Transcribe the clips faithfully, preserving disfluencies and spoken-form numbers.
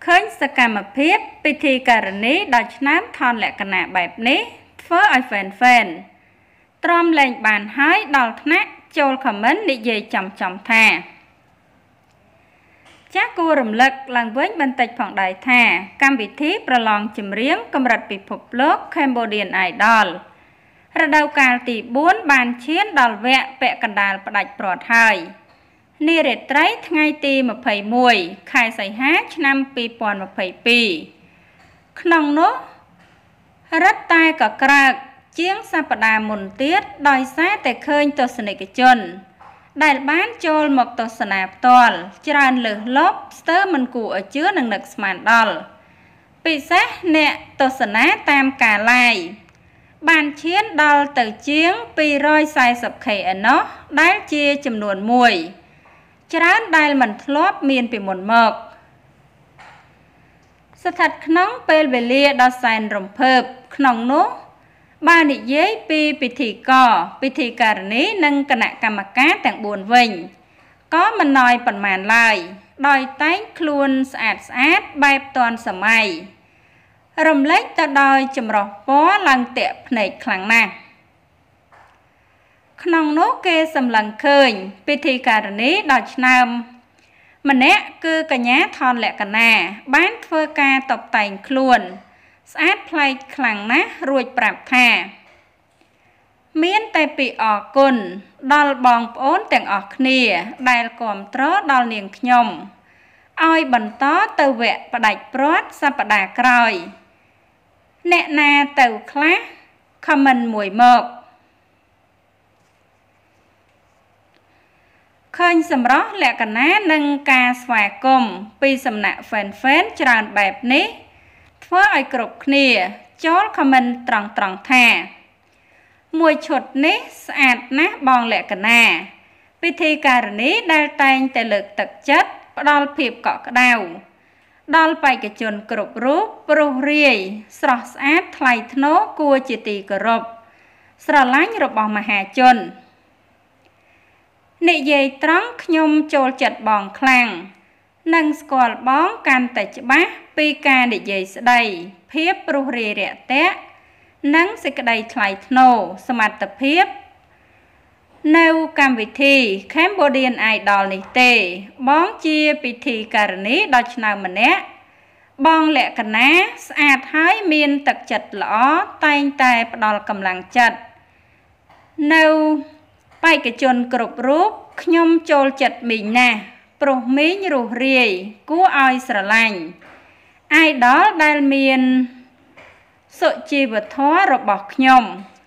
ឃើញសកម្មភាពពិធីការនីដោយឆ្នាំថនលក្ខណៈបែបនេះធ្វើឲ្យ fan fan ទ្រាំលែងបានហើយដល់ថ្នាក់ចូល comment និយាយចំចំថាចាស់គួររំលឹកឡើងវិញបន្តិចផងដែរថាកម្មវិធីប្រឡងចម្រៀងកម្រិតពិភពលោក Cambodian Idol រដូវកាលទីបួនបានឈានដល់វគ្គពាក់កណ្ដាលផ្ដាច់ព្រាត់ហើយនារាត្រីថ្ងៃទីម្ភៃមួយខែសីហាឆ្នាំពីរពាន់ម្ភៃពីរក្នុងនោះរឹតតែកក្រើកជាងសប្តាហ៍មុនទៀតដោយសារតែឃើញទស្សនិកជនដែលបានចូលមកទស្សនាផ្ទាល់ច្រើនលើសលប់ស្ទើរមិនគួរឲ្យជឿនឹងនឹកស្មានដល់ពិសេសអ្នកទស្សនាតាមការ live បានឈានដល់ទៅជាងពីររយសែសិបខេ ឯណោះដែលជាចំនួនមួយច្រើនដែលមិនធ្លាប់មានពីមុនមកស្ថិតក្នុងពេលវេលាដ៏សែនរំភើបក្នុងនោះបើនិយាយពីពិធីករពិធីការនីនិងគណៈកម្មការទាំងបួនវិញក៏មិនណយប៉ុន្មានឡើយដោយតែងខ្លួនស្អាតស្អាតបែបទាន់សម័យរំលេចទៅដោយចម្រោះពណ៌ឡើងទាក់ភ្នែកខ្លាំងណាស់ក្នុងនោះគេសម្លឹងឃើញពិធីការនីដ៏ឆ្នើមម្នាក់គឺកញ្ញាថនលក្ខណៈបានធ្វើការតុបតែងខ្លួនស្អាតប្លែកខ្លាំងណាស់រួចប្រាប់ថាមានតែពីអរគុណដល់បងប្អូនទាំងអស់គ្នាដែលគាំទ្រដល់នាងខ្ញុំឲ្យបន្តទៅវគ្គផ្ដាច់ព្រាត់សប្តាហ៍ក្រោយអ្នកណាទៅខ្លះ comment មួយមកឃើញសម្រស់លក្ខណៈនិងការស្វាគមន៍ពីសំណាក់ fan fan ច្រើនបែបនេះធ្វើឲ្យគ្រប់គ្នាចូល comment ត្រង់ត្រង់ថាមួយឈុតនេះស្អាតណាស់បងលក្ខណៈពិធីការនីដែលតែងតែលើកទឹកចិត្តផ្ដល់ភាពកក់ក្ដៅដល់បេក្ខជនគ្រប់រូបព្រោះរាយស្រស់ស្អាតថ្លៃថ្នូរគួរជាទីគោរពស្រឡាញ់របស់មហាជននិយាយត្រង់ខ្ញុំចូលចិត្តបងខ្លាំងនិងស្គាល់បងកាន់តែច្បាស់ពីការនិយាយស្ដីភាពព្រោះរាយរាក់ទាក់និងសេចក្តីថ្លៃថ្នូរសមត្ថភាពនៅកម្មវិធី Cambodian Idol នេះទេបងជាពិធីការនីដ៏ឆ្នើមម្នាក់បងលក្ខណៈស្អាតហើយមានទឹកចិត្តល្អតែងតែផ្ដល់កម្លាំងចិត្តនៅបេក្ខជនគ្រប់រូបខ្ញុំចូលចិត្តមីងណាស់ព្រោះមីងរស់រាយគួរឲ្យស្រឡាញ់ Idol ដែលមានសុជីវធម៌របស់ខ្ញុំ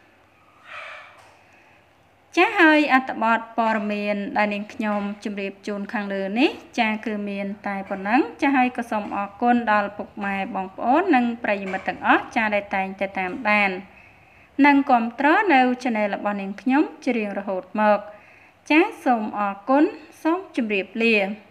ចាហើយអត្ថបទព័ត៌មានដែលនាងខ្ញុំជម្រាបជូនខាងលើនេះចាគឺមានតែប៉ុណ្ណឹងចាហើយក៏សូមអរគុណដល់ពុកម៉ែបងប្អូននិងប្រិយមិត្តទាំងអស់ចាដែលតែងតែតាមដាននិងគាំទ្រនៅ channel របស់នាងខ្ញុំជារៀងរហូតមកចាសូមអរគុណសូមជម្រាបលា